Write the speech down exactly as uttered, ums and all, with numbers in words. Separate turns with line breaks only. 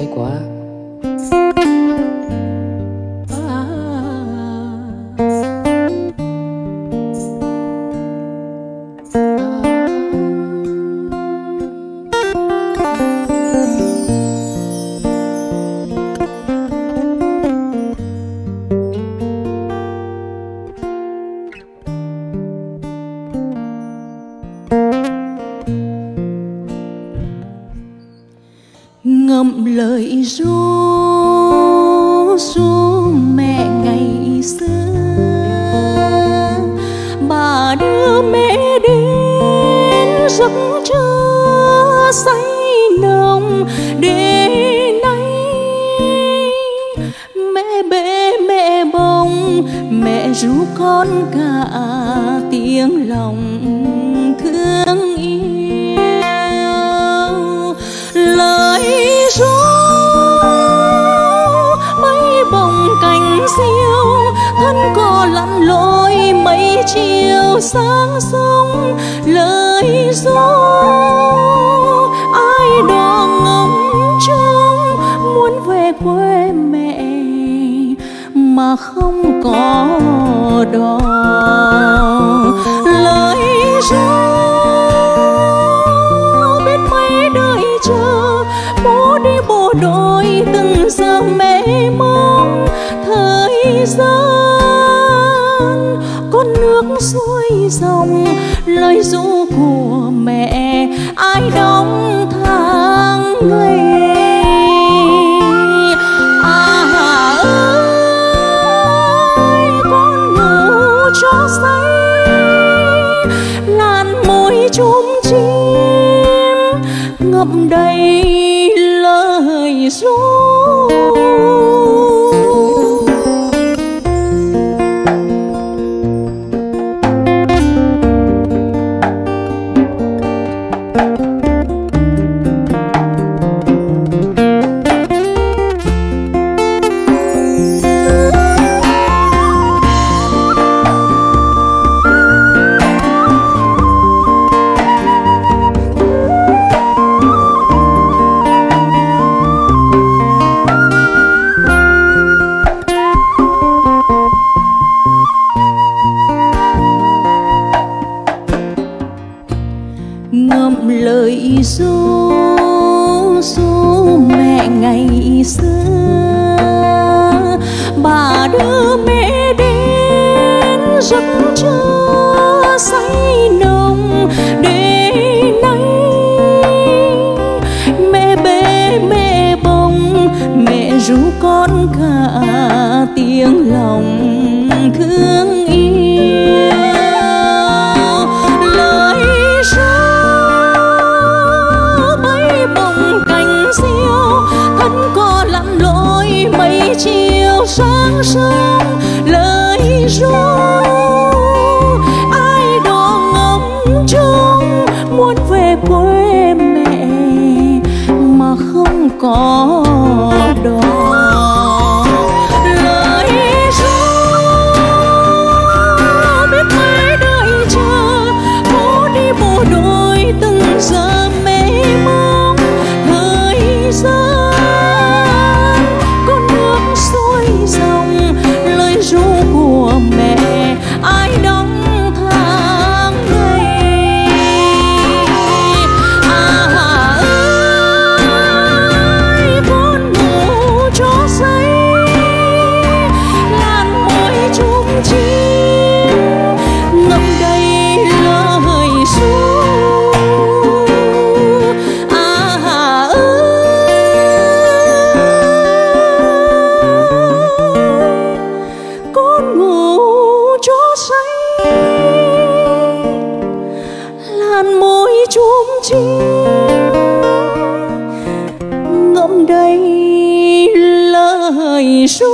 hay quá.
Ngậm lời ru ru mẹ ngày xưa, bà đưa mẹ đến giấc trưa say nồng. Để nay mẹ bế mẹ bồng, mẹ ru con cả tiếng lòng thương yêu. Lời ru mây bồng cành diêu, thân cò lặn lội mấy chiều sáng sông. Lời ru ai đó ngóng trông muốn về quê mẹ mà không có đò. Lời ru biết mấy đợi chờ, bố đi bộ đội từng giờ mẹ mong. Thời gian con nước xuôi dòng, lời ru của mẹ ai đóng tháng ngày. À ơi con ngủ cho say, làn môi chum chim ngậm đầy lời ru. Ngậm lời ru ru mẹ ngày xưa, bà đưa mẹ đến giấc trưa say nồng. Để nay mẹ bế mẹ bồng, mẹ ru con cả tiếng lòng thương yêu. Lời ru thân cò lặn lội mấy chiều sáng sớm. Lời ru ai đó ngóng trông muốn về quê mẹ mà không có đò. Lời ru biết mấy đợi chờ, bố đi bộ đội từng giờ mẹ mong. Thời gian con nước xuôi dòng, lời ru của mẹ ai đóng tháng ngày. À ơi con ngủ cho say, làn môi chum chim ngậm đầy lời ru. Làn môi chum chim ngậm đầy lời ru.